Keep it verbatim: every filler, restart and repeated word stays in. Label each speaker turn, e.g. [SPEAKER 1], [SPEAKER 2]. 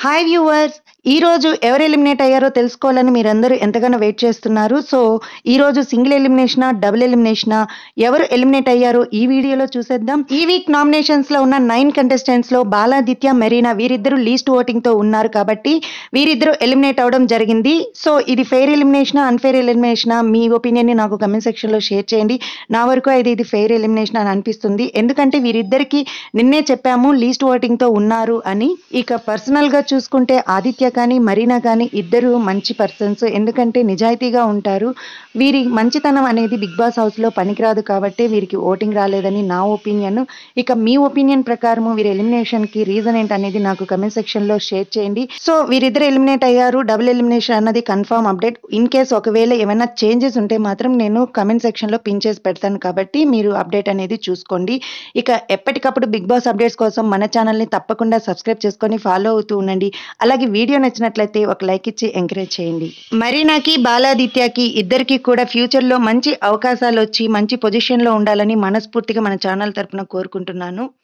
[SPEAKER 1] Hi viewers! ఈరోజు ఎవరు eliminate అయ్యారో తెలుసుకోవాలని మీరందరూ ఎంతగానో వెయిట్ చేస్తున్నారు. సో, ఈరోజు సింగిల్ ఎలిమినేషనా? డబుల్ ఎలిమినేషనా? ఎవరు ఎలిమినేట్ అయ్యారో ఈ వీడియోలో చూసేద్దాం. ఈ వీక్ నామినేషన్స్‌లో ఉన్న నైన్ కంటెస్టెంట్స్‌లో బాలాదిత్య, మెరీనా వీరిద్దరూ లీస్ట్ ఓటింగ్‌తో ఉన్నారు కాబట్టి వీరిద్దరూ ఎలిమినేట్ అవ్వడం జరిగింది. సో, ఇది ఫెయిర్ ఎలిమినేషనా? అన్‌ఫెయిర్ ఎలిమినేషనా? మీ ఒపీనియన్‌ని నాకు కామెంట్ సెక్షన్‌లో షేర్ చేయండి. నా వరకు అయితే ఇది ఫెయిర్ ఎలిమినేషన్ అని అనిపిస్తుంది. ఎందుకంటే వీరిద్దరికీ నిన్నే చెప్పాము లీస్ట్ ఓటింగ్‌తో ఉన్నారు అని. ఇక పర్సనల్‌గా చూసుకుంటే ఆదిత్య కానీ, మరీనా కానీ ఇద్దరు మంచి పర్సన్స్. ఎందుకంటే నిజాయితీగా ఉంటారు. వీరి మంచితనం అనేది బిగ్ బాస్ హౌస్‌లో పనికిరాదు కాబట్టి వీరికి ఓటింగ్ రాలేదని నా ఒపీనియన్. ఇక మీ ఒపీనియన్ ప్రకారం వీరి ఎలిమినేషన్‌కి రీజన్ ఏంటనేది నాకు కామెంట్ సెక్షన్‌లో షేర్ చేయండి. సో, వీరిద్దరు ఎలిమినేట్ అయ్యారు. డబుల్ ఎలిమినేషన్ అన్నది కన్ఫర్మ్ అప్డేట్. ఇన్ కేస్ ఒకవేళ ఏమైనా చేంజెస్ ఉంటే మాత్రం నేను కామెంట్ సెక్షన్‌లో పిన్ చేసి పెడతాను కాబట్టి మీరు అప్డేట్ అనేది చూసుకోండి. ఇక ఎప్పటికప్పుడు బిగ్ బాస్ అప్డేట్స్ కోసం మన ఛానల్‌ని తప్పకుండా సబ్స్క్రైబ్ చేసుకొని ఫాలో అవుతూ ఉండండి. అలాగే వీడియో నచ్చినట్లయితే ఒక లైక్ ఇచ్చి ఎంకరేజ్ చేయండి. మరీనాకి, బాలాదిత్యకి ఇద్దరికి కూడా ఫ్యూచర్‌లో మంచి అవకాశాలు వచ్చి మంచి పొజిషన్‌లో ఉండాలని మనస్ఫూర్తిగా మన ఛానల్ తరపున కోరుకుంటున్నాను.